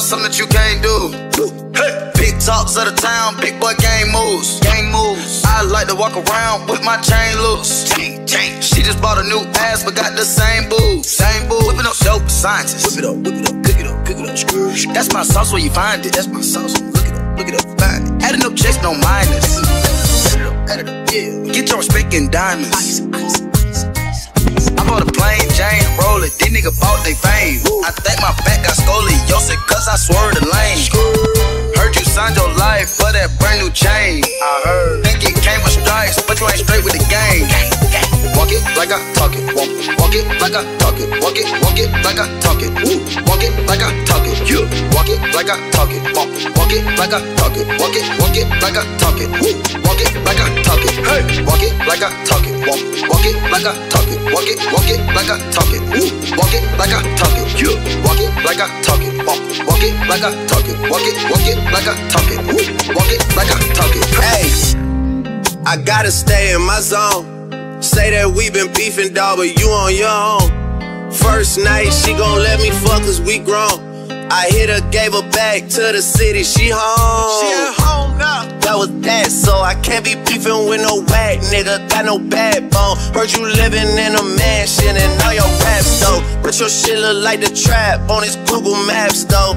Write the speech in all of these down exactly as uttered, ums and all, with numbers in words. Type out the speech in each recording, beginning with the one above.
around, something that you can't do. Hey. Big talks of the town, big boy gang moves. Gang moves. I like to walk around with my chain loose. Chain, chain. She just bought a new ass, but got the same boo. Same boo. Whipping up dope scientists. Whip it up, whip it up, cook it up, cook it up. Screw. That's my sauce where you find it. That's my sauce. Look it up, look it up, find it. Adding up checks, no minus. Add it up, add it up, yeah. Get your respect in diamonds. Ice, ice, ice, ice, ice. I bought a plain Jane, roll it. These niggas bought they fame. I think my back got scoliosis, cause I swerved the lane. Heard you signed your life for that brand new chain. I heard. Think it came with stripes, but you ain't straight with the game. Walk it like I talk it. Walk, walk it like I talk it. Walk it, walk it like I talk it. Woo. Walk it like I talk it. You walk it like I talk it. Walk, walk it like I talk it. Walk it, walk it like I talk it. Woo. Walk it like I talk it. Hey, walk it like I talk it. Walk, walk it like I talk it. Walk it, walk it like I talk it. Woo. Walk it like I talk it. You walk it like I talk it. Walk, walk it like I talk it. Walk it, walk it like I talk it. Woo. Walk it like I talk it. Hey, I gotta stay in my zone. Say that we been beefing, dawg, but you on your own. First night, she gon' let me fuck cause we grown. I hit her, gave her back to the city, she home. She at home now. That was that, so I can't be beefing with no whack nigga, got no backbone. Heard you living in a mansion and all your raps though. But your shit look like the trap on his Google Maps though.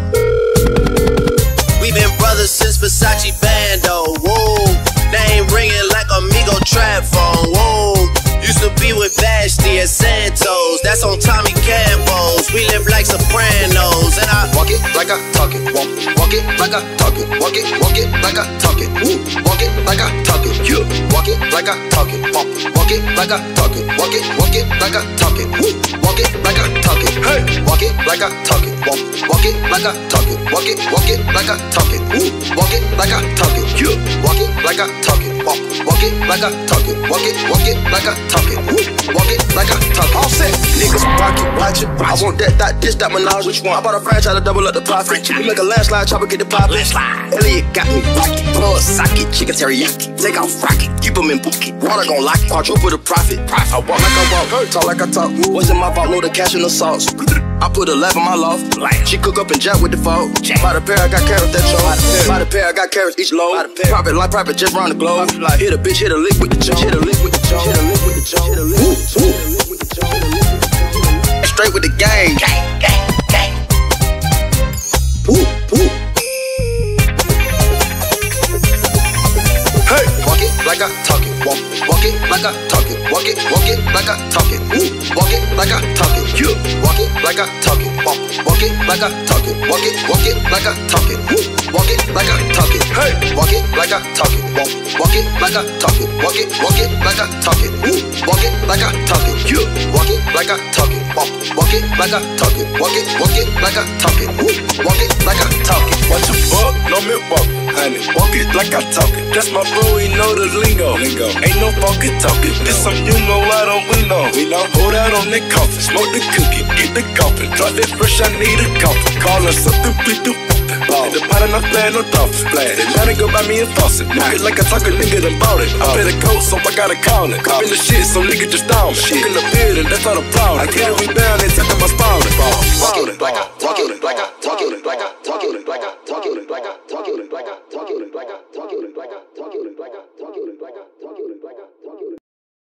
We been brothers since Versace Bando, whoa. Name ringing like Amigo trap phone, whoa. Used to be with Vashti at Santos, that's on Tommy Campos. We live like Sopranos, and I walk it like I talk it. Walk, walk it like I talk it. Walk it, walk it like I talk it. Woo. Walk it like I talk it. You walk it like I talk it. Walk, walk it like I talk it. Walk it, walk it like I talk it. Woo. Walk it like I talk it. Hey, walk it like I talk it. Walk, walk it like I talk it. Walk it, walk it like I talk it. Woo. Walk it like I talk it. You walk it like I talk it. Walk, walk it like I talk it. Walk it, walk it like I talk it. Woo. Walk it like I talk it. All set, niggas rock it, watch it. I want that, that, this, that, menage. Which one? I bought a franchise to double up the profit. We make a landslide, chopper get the poppin'. Elliot got me rocket, blood socket, chicken teriyaki. Take off rocket, keep them in bucket. Water gon' lock it, quadruple the profit. I walk like I walk, talk like I talk. What's in my vault, load of cash in the sauce. I put a lab in my loft. She cook up and jack with the fog. By the pair, I got carrots that show. By the pair, I got carrots each load. Private like private, just round the globe. Hit a bitch, hit a lick with the jaw. Hit a lick with the jaw. Hit a lick with the jaw. Hit a lick with the jaw. Hit a lick with the jaw. Straight with the gang. Gang, gang, gang. Woo, woo. Hey, walk it like I talk it. Walk, walk it like I talk it. Walk it, walk it like I talk it. Woo, walk it like I talk it. You walk it like I talk it. Walk, walk it like I talk it. Walk it, walk it like I talk it. Woo, walk it like I talk it. Hey, walk it like I talk it. Walk, walk it like I talk it. Walk it, walk it like I talk it. Woo, walk it like I talk it. You walk it like I talk it. Walk, walk it like I talk it. Walk it, walk it like I talk it. Woo, walk it like I talk it. What you fuck? No me walk it, honey. Walk it like I talk it. That's my bro, he know the lingo. lingo. Ain't no fucking talking. This some you know I don't we know. We know. Hold out on that coffin, smoke the cookie, get the coffin. Drop that fresh, I need a coffin. Call her something, please do. Oh. The pot enough plan, no dolphin. They tryna go buy me a faucet. Walk it like I talk a nigga done bought it. I pay the coat, so I gotta call it. I'm in the shit, so nigga just down me. Shit in the building, that's not a problem. I get it rebound and take up my spot.